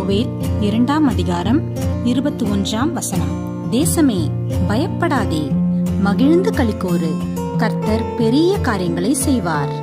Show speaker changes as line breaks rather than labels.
யோவேல் 2ஆம் அதிகாரம் 21ஆம் வசனம். தேசமே பயப்படாதே, மகிழ்ந்து களிக்கோரு, கர்த்தர் பெரிய காரியங்களை செய்வார்.